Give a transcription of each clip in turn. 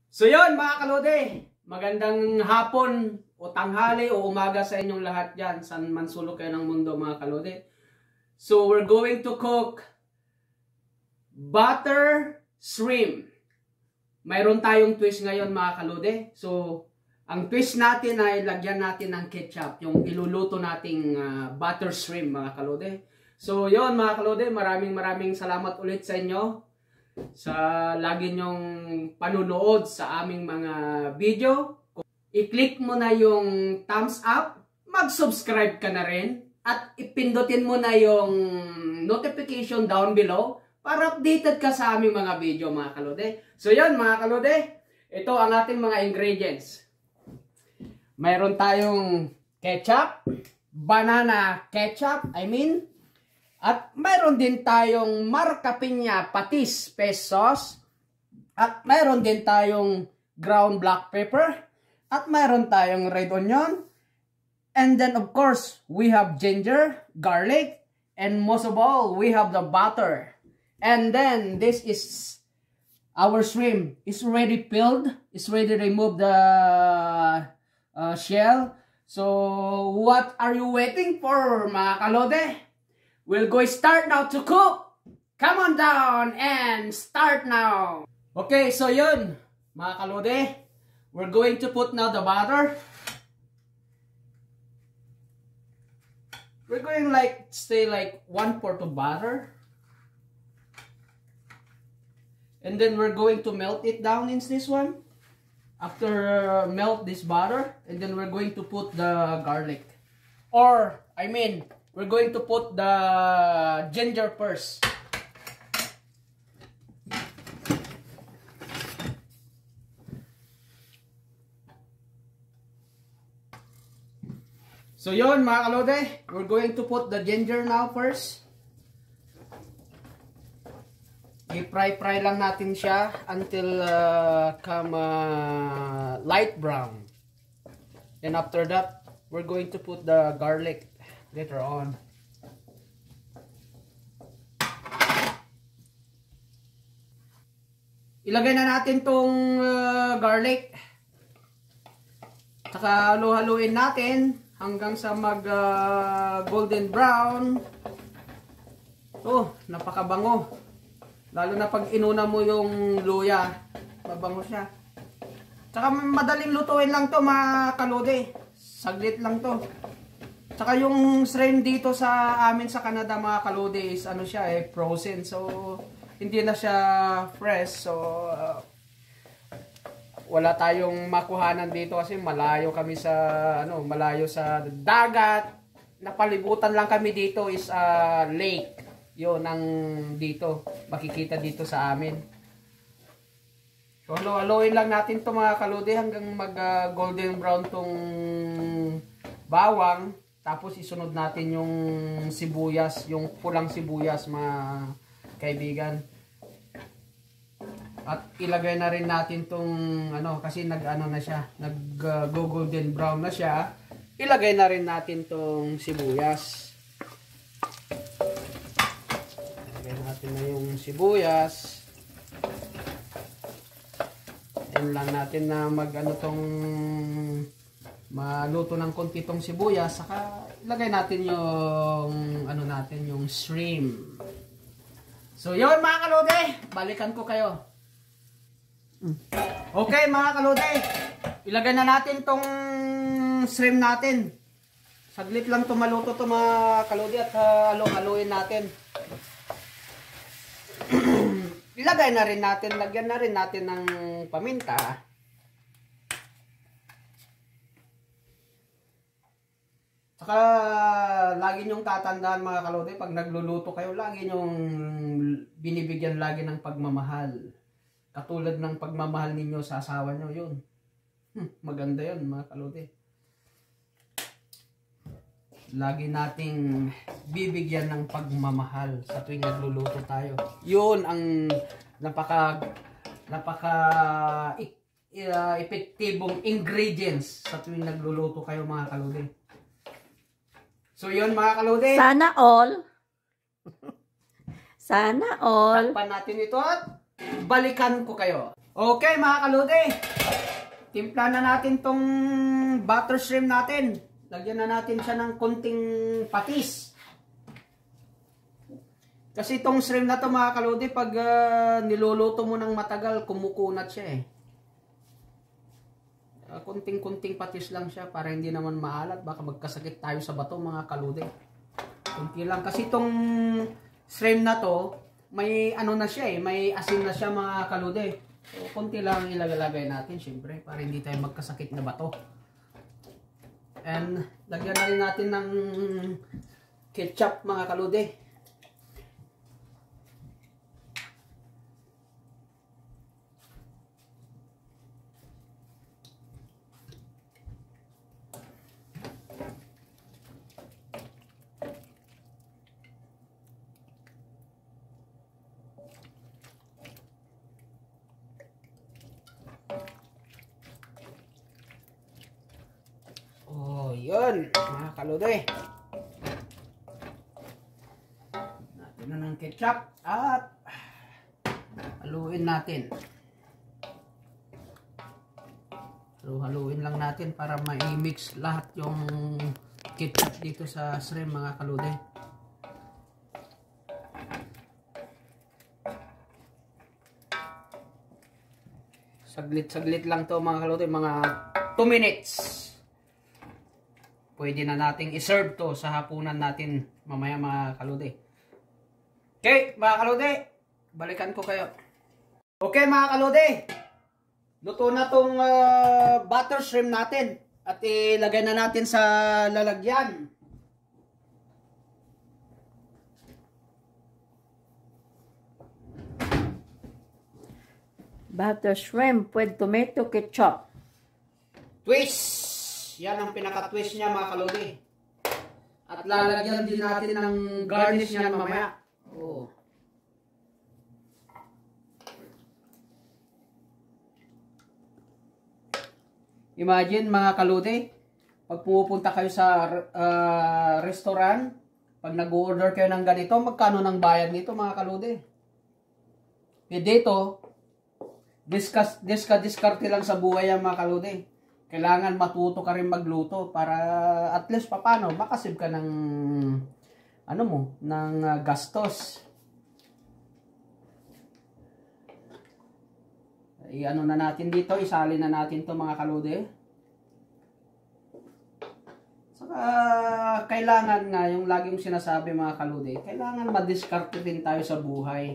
So yun mga kalode, magandang hapon o tanghali o umaga sa inyong lahat dyan, saan man sulok kayo ng mundo mga kalode. So we're going to cook butter shrimp. Mayroon tayong twist ngayon mga kalode. So ang twist natin ay lagyan natin ng ketchup, yung iluluto nating butter shrimp mga kalode. So yun mga kalode, maraming salamat ulit sa inyo sa lagi nyong panunood sa aming mga video. I-click mo na yung thumbs up, mag-subscribe ka na rin, at ipindutin mo na yung notification down below para updated ka sa aming mga video mga kalode. So yun mga kalode, ito ang ating mga ingredients. Mayroon tayong ketchup, banana ketchup, at mayroon din tayong Marca Piña patis pesos. At mayroon din tayong ground black pepper. At mayroon tayong red onion. And then of course, we have ginger, garlic. And most of all, we have the butter. And then this is our shrimp. It's already peeled. It's ready to remove the shell. So what are you waiting for mga kalode? We'll go start now to cook. Come on down and start now. Okay, so yun, mga kalode. We're going to put now the butter. We're going say 1/4 of butter. And then we're going to melt it down in this one. After melt this butter, and then we're going to put the garlic. We're going to put the ginger first. So yun mga kalode, we're going to put the ginger now first. I-fry lang natin siya until come light brown. Then after that, we're going to put the garlic later on. Ilagay na natin tong garlic. Saka halo-haluin natin hanggang sa mag golden brown. Oh, napakabango. Lalo na pag inuna mo yung luya, mabango siya. Saka madaling lutuin lang to mga kalode. Saglit lang to. Saka yung shrimp dito sa amin sa Canada mga kalode is frozen. So hindi na siya fresh. So wala tayong makuhanan dito kasi malayo kami sa malayo sa dagat. Napalibutan lang kami dito is lake. 'Yon ang dito makikita dito sa amin. So halo-haloin lang natin 'to mga kalode hanggang mag golden brown tong bawang. Tapos isunod natin yung sibuyas, yung pulang sibuyas mga kaibigan. At ilagay na rin natin tong kasi na siya, golden brown na siya. Ilagay na rin natin tong sibuyas. Ilagay natin na yung sibuyas. Yan lang natin na maluto ng konti tong sibuyas, saka ilagay natin yung yung shrimp. So yun mga kalode, balikan ko kayo. Okay mga kalode, ilagay na natin tong shrimp natin. Saglit lang to maluto to mga kalode at halo-haloin natin. Ilagay na rin natin, lagyan na rin natin ng paminta. Saka lagi nyong tatandaan mga kalode, pag nagluluto kayo, lagi nyong binibigyan lagi ng pagmamahal. Katulad ng pagmamahal ninyo sa asawa nyo, yun. Maganda yun mga kalode. Lagi nating bibigyan ng pagmamahal sa tuwing nagluluto tayo. Yun ang napaka epektibong ingredients sa tuwing nagluluto kayo mga kalode. So yun mga kalode. Sana all. Sana all. Takpan natin ito at balikan ko kayo. Okay mga kalode, timpla na natin tong butter shrimp natin. Lagyan na natin siya ng konting patis. Kasi itong shrimp na to mga kalode, pag niluluto mo ng matagal, kumukunat siya eh. Kunting-kunting patis lang siya para hindi naman maalat. Baka magkasakit tayo sa bato mga kalode. Kunti lang. Kasi itong shrimp na to, may ano na siya eh, may asin na siya mga kalode. So, konti lang ilagay natin syempre para hindi tayo magkasakit na bato. And lagyan na rin natin ng ketchup mga kalode. Yun, mga kalode. Natin na ng ketchup at haluin natin. Haluin lang natin para ma-mix lahat yung ketchup dito sa shrimp mga kalode. Saglit-saglit lang to mga kalode, mga 2 minutes. Pwede na nating iserve to sa hapunan natin mamaya mga kalode. Okay, mga kalode, balikan ko kayo. Okay mga kalode, luto na tong butter shrimp natin at ilagay na natin sa lalagyan. Butter shrimp with tomato ketchup. Twist! Yan ang pinaka-twist niya mga kalode. At lalagyan din natin ng garnish niya mamaya. Oh. Imagine mga kalode, pag pumupunta kayo sa restaurant, pag nag-order kayo ng ganito, magkano ng bayad nito mga kalode? Dito, diskarte lang sa buhay yan mga kalode. Kailangan matuto ka rin magluto para at least papano makasave ka ng ano mo, ng gastos. I-ano na natin dito, isalin na natin to mga kalode. Saka kailangan nga yung laging sinasabi mga kalode, kailangan madiskarte rin tayo sa buhay.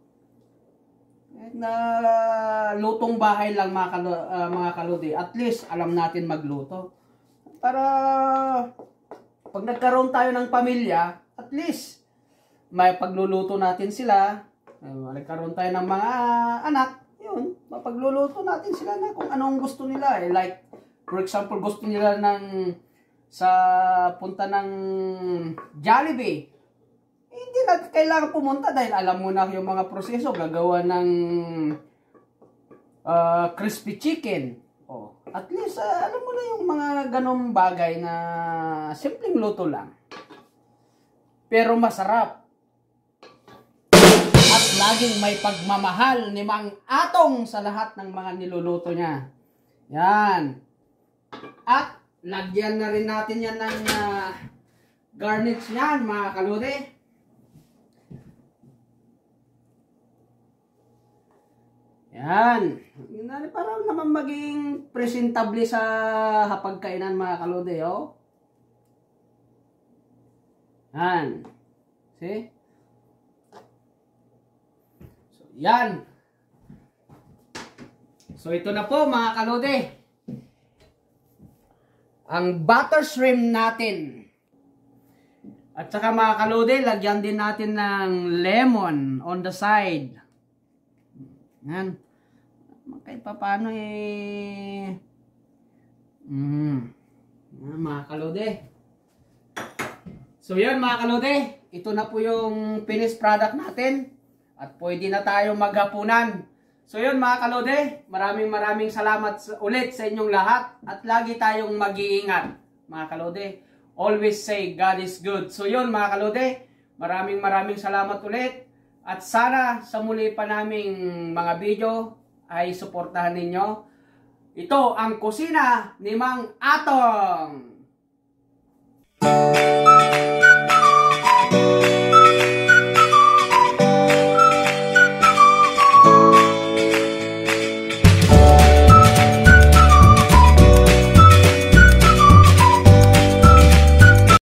Na lutong bahay lang mga kalode, at least alam natin magluto para pag nagkaroon tayo ng pamilya, at least may pagluluto natin sila, nagkaroon tayo ng mga anak, yun, mapagluluto natin sila na kung anong gusto nila eh. Like for example, gusto nila ng sa punta ng Jollibee, hindi na kailangan pumunta dahil alam mo na yung mga proseso, gagawa ng crispy chicken. Oh, at least alam mo na yung mga ganong bagay na simpleng luto lang. Pero masarap. At laging may pagmamahal ni Mang Atong sa lahat ng mga niluluto niya. Yan. At lagyan na rin natin yan ng garnish yan mga kalode. Yan. Para naman maging presentable sa hapagkainan mga kalode, oh. Yan. See? So, yan. So, ito na po mga kalode. Ang butter shrimp natin. At saka mga kalode, lagyan din natin ng lemon on the side. Yan. Kahit pa paano eh. Mga kalode. So yan mga kalode. Ito na po yung finished product natin. At pwede na tayo maghapunan. So yun mga kalode. Maraming salamat ulit sa inyong lahat. At lagi tayong mag-iingat mga kalode. Always say God is good. So yun mga kalode. Maraming salamat ulit. At sana sa muli pa naming mga video ay suportahan ninyo. Ito ang kusina ni Mang Atong.